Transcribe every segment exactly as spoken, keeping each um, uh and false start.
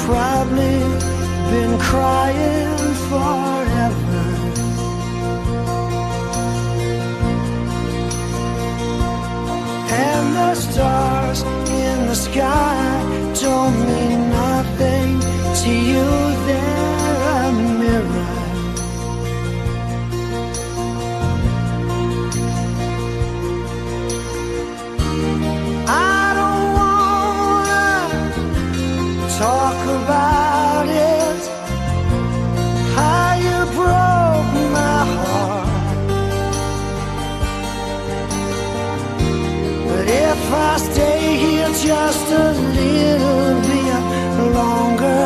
probably been crying forever. And the stars in the sky don't mean nothing to you. They're a mirror. I don't wanna talk about it, how you broke my heart. But if I stay here just a little bit longer,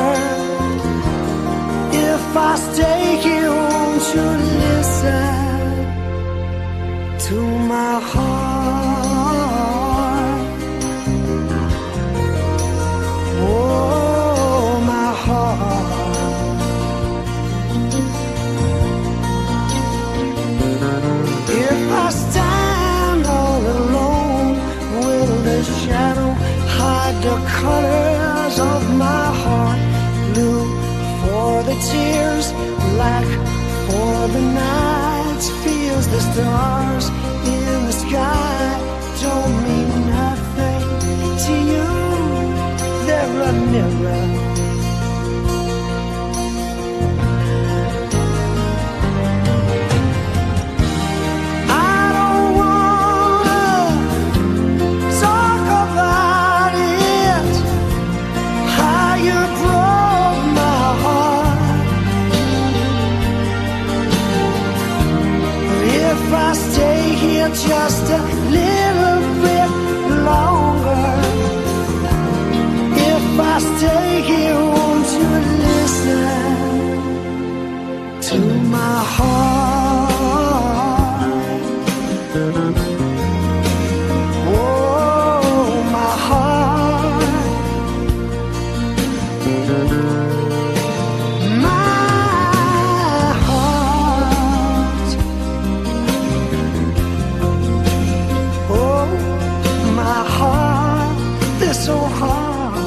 if I stay here, won't you listen to my heart? Oh, my heart. If I stand all alone, will the shadow hide the colors of my heart? Blue for the tears, black for the nights. Feels the stars in the sky don't mean nothing to you. They're a mirror. I don't wanna talk about it, how you broke my heart. But if I stay here just a little bit longer, if I stay here, won't you listen to my heart? Oh, my heart. My heart. Oh, my heart. This so hard.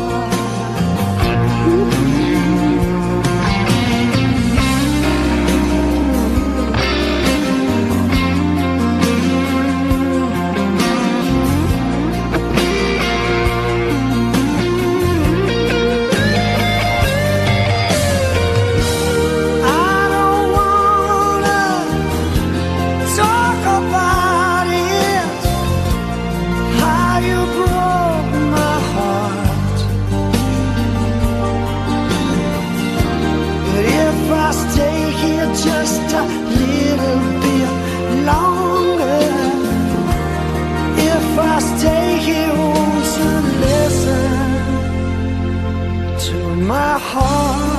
Just a little bit longer. If I stay here, won't you listen to my heart?